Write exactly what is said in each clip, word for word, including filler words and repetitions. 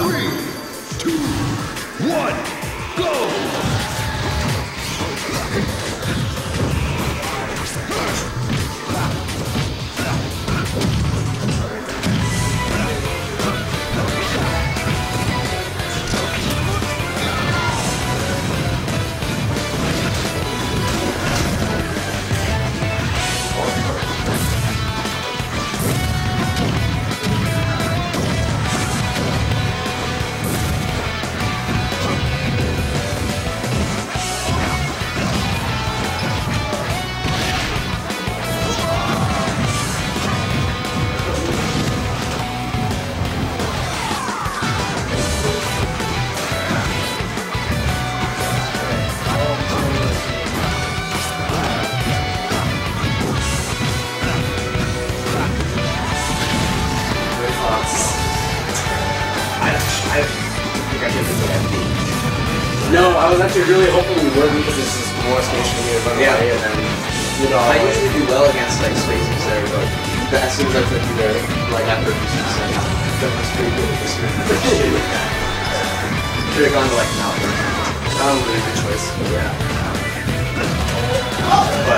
Three, two, one, go! No, I was actually really hoping we would because this is more stationary than yeah. and then, you know. I usually do well against like spaces there, but that seems like that you there like after a few seasons. That was pretty good this year. Should have gone to like Malcolm. Probably a good choice. Yeah. But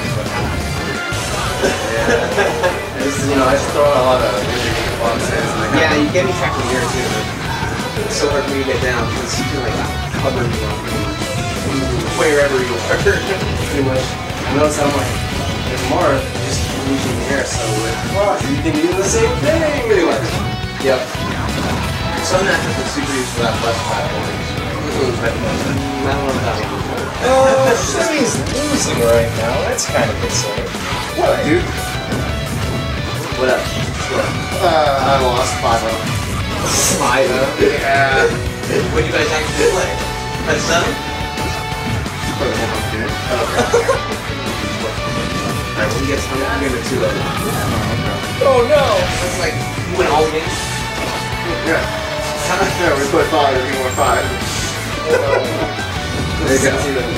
yeah. Just, you know, I just throw out a lot of really boxes. And Yeah, you get me track of here too. It's so hard for me to get down because you can like cover me on wherever you are. Pretty much. I notice I'm like, there's more just reaching the air, so with well, you can do the same thing. Pretty much. Yep. So I'm not the super use for that plus platform. I don't know about that. Oh, Shimmy's losing right now. That's kind of concerning. What, dude? What up? What? Uh, I lost five of them. Five up? Yeah. What do you guys actually play? Press seven? Probably one up here. Alright, when you get some, I'm going to two of them. Oh no! It's like, you win all the games? Yeah. Yeah, we put five, we won five. There you go.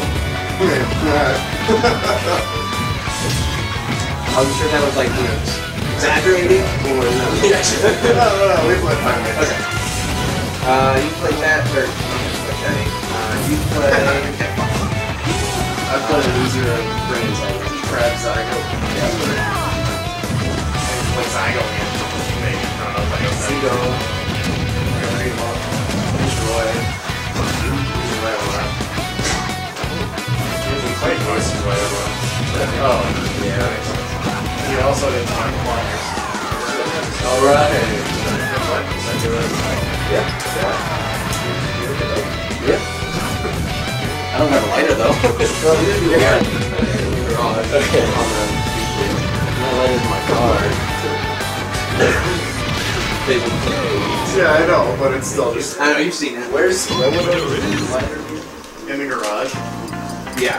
I was sure that was like, you know, exaggerating or no? Yeah, no, no, no, we played five minutes. Okay. Uh, you play that, or, okay. Uh, you play... I play Loser of Brains, I guess. Crab Zygo. Yeah. When Zygo wins, maybe I don't know if I know that. Seago. I'm gonna read them all. Destroy. Right or left. He played most of whatever. Oh, Yeah. he also did time climbers. Alright. Yeah. Yeah. Yeah. I don't have a lighter, though. Well, you didn't do Yeah. it. You're on. Okay. On the... My light is my car. Yeah, I know, but it's still just... I know, you've seen it. Where's... Where would the lighter be? In the garage. Yeah.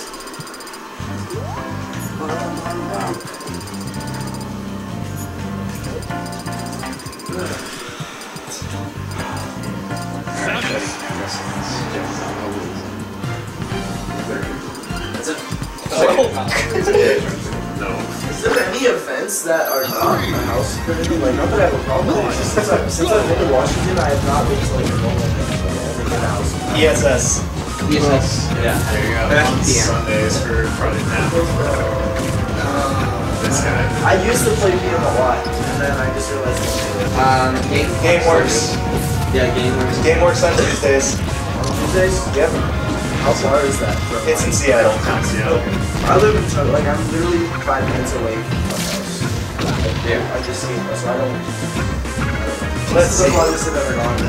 That's it. No. Is there any events that are not in the house? Like, not that I have a problem with it. It's just since, I, since I've been to Washington, I have not been to like a normal event in the house. E S S. E S S. Yeah. There you go. Yeah. On Sundays for Friday night. This guy. I used to play P M a lot, and then I just realized Um, Game GameWorks. Yeah, GameWorks. GameWorks on Tuesdays. Tuesdays? Yep. How far is that from? It's in Seattle. Seattle. I live in China, like I'm literally five minutes away from my house. Yeah. I just see it, so I don't. Let's That's see. why this is never gone.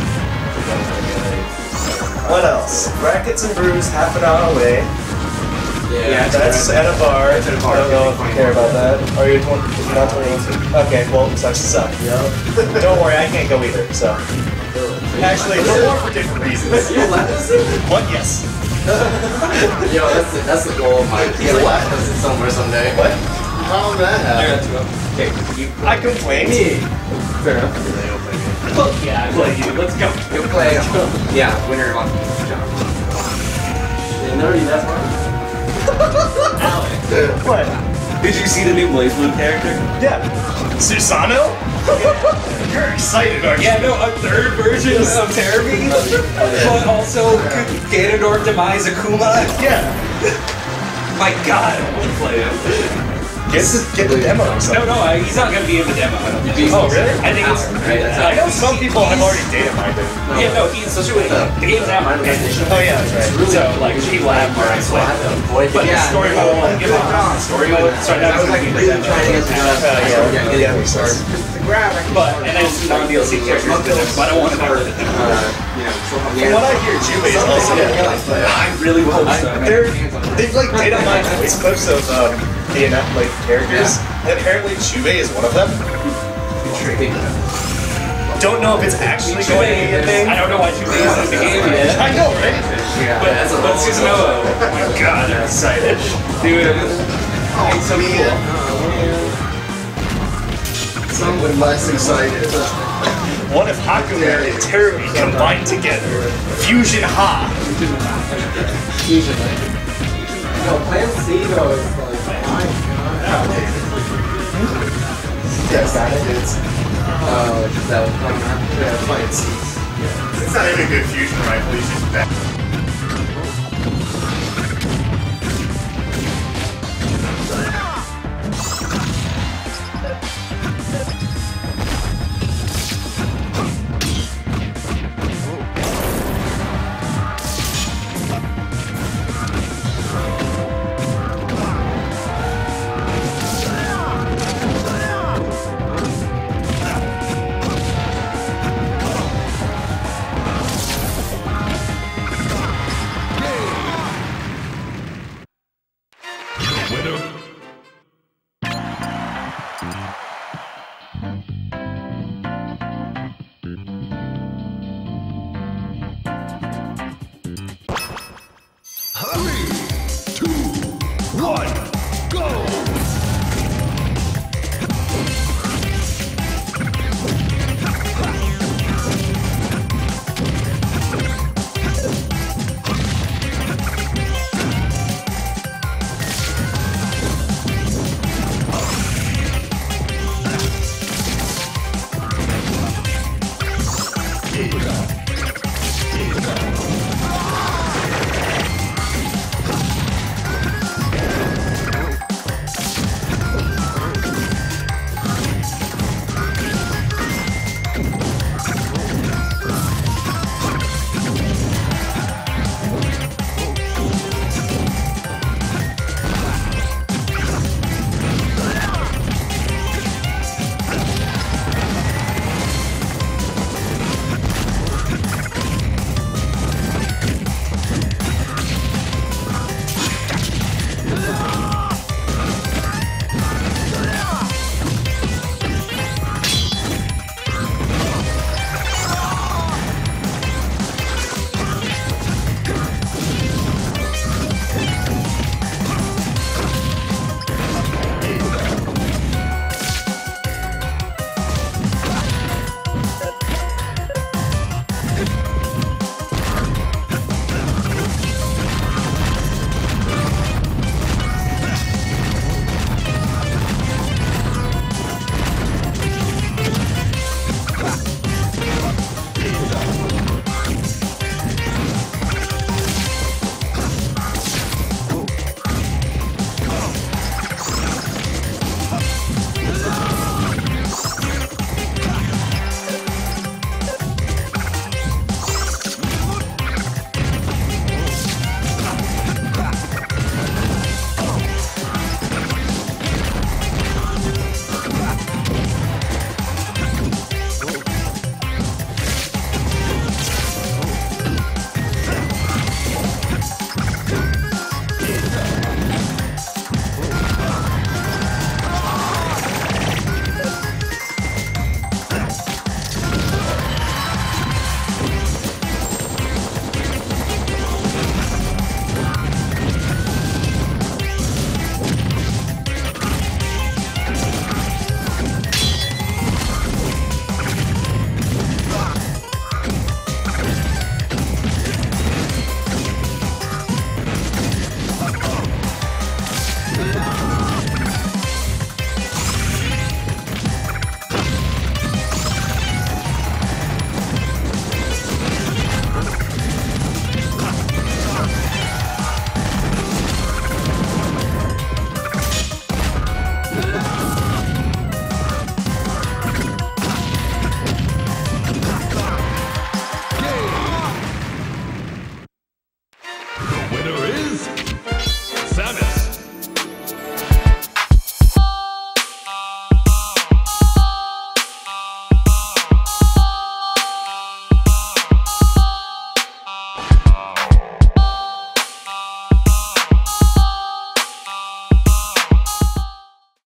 What else? Brackets and Brews, half an hour away. Yeah. That's at a bar. That's at a bar. I don't know if you care about that. Are you twenty? Not twenty-two. Okay, well, sucks to suck. Yep. Don't worry, I can't go either. So, actually, we're more for different reasons. You let us in? What? Yes. Yo, that's the, that's the goal of mine. He's like, let us in somewhere someday. What? How did that I happen? got two. Okay. You. I complained. Fair enough. Fuck yeah, I play you. Let's go. You play. Yeah, winner on John. Yeah, no, that's fine. What? Did you see the new Blaze Blue character? Yeah. Susano? You're excited, aren't you? Yeah, no, a third version of Terrorbeat, but also Ganondorf Demise Akuma. Yeah. My God, I want to play it. Get the, get the demo or No, something. no, I, he's not gonna be in the demo. I don't think. Oh, really? I think it's. Right, that's I know Some people have already data mined it. Yeah, no, he, especially when the game's out. Mine was and- Oh, yeah, that's right. So, like, people have more explain. But the Yeah. story mode, like, give up. Story mode, sorry, I that was was like like really trying to get to Uh, the yeah, yeah, makes sense. the grab. I can But, and then some non-D L C characters, but I don't want to cover it. uh, you know, From what I hear, Jubei is also. I really hope so. They're, they've like data mined voice clips of um, the enough like characters, and apparently Jubei is one of them. Don't know if it's actually going to be a thing. I don't know why Jubei is in the game yet. I know, right? But, but Susanoo, oh my God, I'm excited. Dude, it's so cool. Someone less excited. What if Hakumen and Terumi combined together? Fusion Ha! No, Plan C though is like, my God. Yes, that is. Oh, that was coming up. Yeah, Plan C. It's not even a good fusion rifle. You should back.